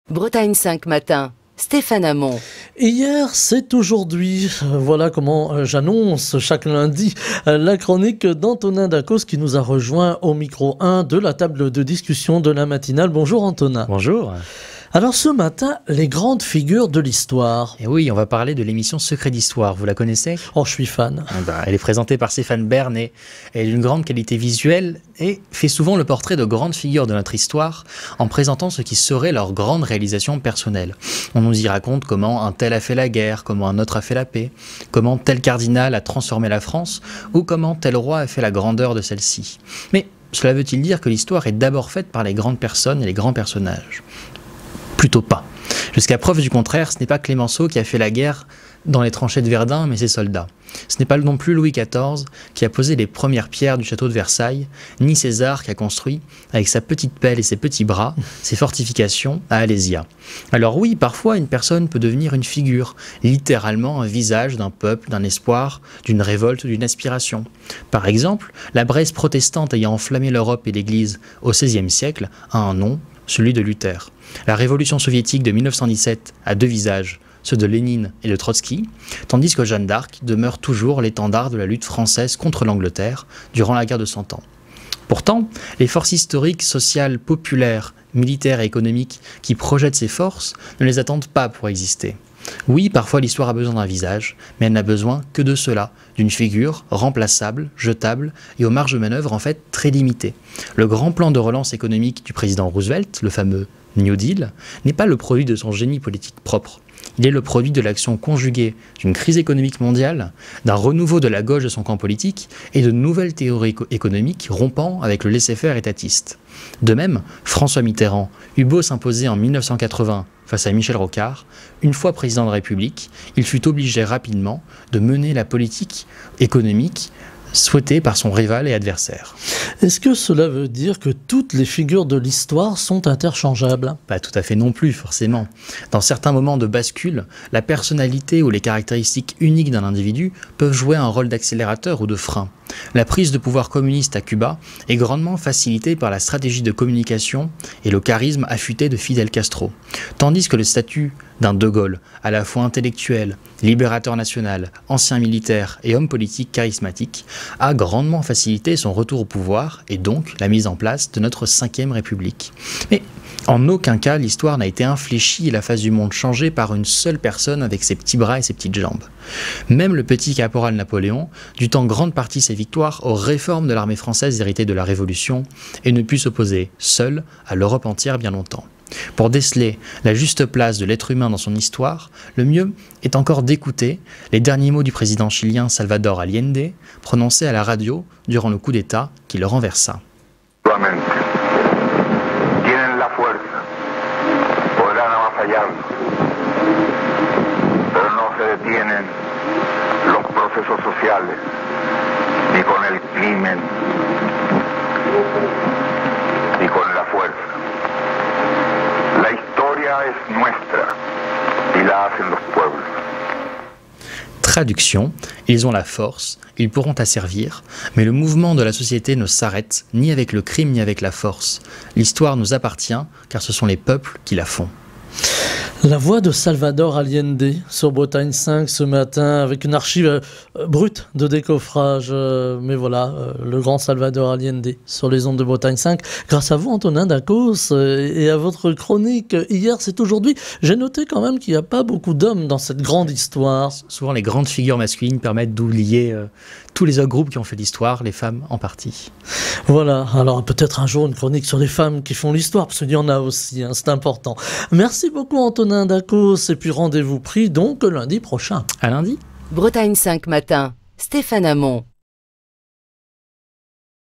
Bretagne 5 matin, Stéphane Hamon. Hier, c'est aujourd'hui. Voilà comment j'annonce chaque lundi la chronique d'Antonin Dacos qui nous a rejoint au micro 1 de la table de discussion de la matinale. Bonjour Antonin. Bonjour. Alors ce matin, les grandes figures de l'histoire. Et oui, on va parler de l'émission Secret d'Histoire, vous la connaissez ? Oh, je suis fan. Elle est présentée par Stéphane Bern et elle est d'une grande qualité visuelle et fait souvent le portrait de grandes figures de notre histoire en présentant ce qui serait leur grande réalisation personnelle. On nous y raconte comment un tel a fait la guerre, comment un autre a fait la paix, comment tel cardinal a transformé la France ou comment tel roi a fait la grandeur de celle-ci. Mais cela veut-il dire que l'histoire est d'abord faite par les grandes personnes et les grands personnages ? Plutôt pas. Jusqu'à preuve du contraire, ce n'est pas Clémenceau qui a fait la guerre dans les tranchées de Verdun, mais ses soldats. Ce n'est pas non plus Louis XIV qui a posé les premières pierres du château de Versailles, ni César qui a construit, avec sa petite pelle et ses petits bras, ses fortifications à Alésia. Alors oui, parfois une personne peut devenir une figure, littéralement un visage d'un peuple, d'un espoir, d'une révolte, d'une aspiration. Par exemple, la Bresse protestante ayant enflammé l'Europe et l'Église au XVIe siècle a un nom, celui de Luther. La révolution soviétique de 1917 a deux visages, ceux de Lénine et de Trotsky, tandis que Jeanne d'Arc demeure toujours l'étendard de la lutte française contre l'Angleterre durant la guerre de 100 ans. Pourtant, les forces historiques, sociales, populaires, militaires et économiques qui projettent ces forces ne les attendent pas pour exister. Oui, parfois l'histoire a besoin d'un visage, mais elle n'a besoin que de cela, d'une figure remplaçable, jetable et aux marges de manœuvre en fait très limitées. Le grand plan de relance économique du président Roosevelt, le fameux New Deal, n'est pas le produit de son génie politique propre. Il est le produit de l'action conjuguée d'une crise économique mondiale, d'un renouveau de la gauche de son camp politique et de nouvelles théories économiques rompant avec le laisser-faire étatiste. De même, François Mitterrand eut beau s'imposer en 1980 face à Michel Rocard, une fois président de la République, il fut obligé rapidement de mener la politique économique souhaitée par son rival et adversaire. Est-ce que cela veut dire que toutes les figures de l'histoire sont interchangeables ? Pas tout à fait non plus, forcément. Dans certains moments de bascule, la personnalité ou les caractéristiques uniques d'un individu peuvent jouer un rôle d'accélérateur ou de frein. La prise de pouvoir communiste à Cuba est grandement facilitée par la stratégie de communication et le charisme affûté de Fidel Castro, tandis que le statut d'un De Gaulle, à la fois intellectuel, libérateur national, ancien militaire et homme politique charismatique, a grandement facilité son retour au pouvoir et donc la mise en place de notre 5e République. Mais en aucun cas l'histoire n'a été infléchie et la face du monde changée par une seule personne avec ses petits bras et ses petites jambes. Même le petit caporal Napoléon dut en grande partie ses victoires aux réformes de l'armée française héritée de la Révolution et ne put s'opposer seul à l'Europe entière bien longtemps. Pour déceler la juste place de l'être humain dans son histoire, le mieux est encore d'écouter les derniers mots du président chilien Salvador Allende, prononcés à la radio durant le coup d'État qui le renversa. Tienen la fuerza, podrán avasallarnos, pero no se detienen los procesos sociales, ni con el crimen, ni con la fuerza. La historia es nuestra y la hacen los pueblos. Traduction, ils ont la force, ils pourront asservir, mais le mouvement de la société ne s'arrête ni avec le crime ni avec la force. L'histoire nous appartient car ce sont les peuples qui la font. La voix de Salvador Allende sur Bretagne 5 ce matin avec une archive brute de décoffrage. Mais voilà, le grand Salvador Allende sur les ondes de Bretagne 5. Grâce à vous, Antonin Dacos, et à votre chronique Hier, c'est aujourd'hui. J'ai noté quand même qu'il n'y a pas beaucoup d'hommes dans cette grande histoire. Souvent, les grandes figures masculines permettent d'oublier tous les autres groupes qui ont fait l'histoire, les femmes en partie. Voilà, alors peut-être un jour une chronique sur les femmes qui font l'histoire, parce qu'il y en a aussi, hein, c'est important. Merci beaucoup Antonin Dacos, et puis rendez-vous pris donc lundi prochain. À lundi. Bretagne 5 matin, Stéphane Hamon.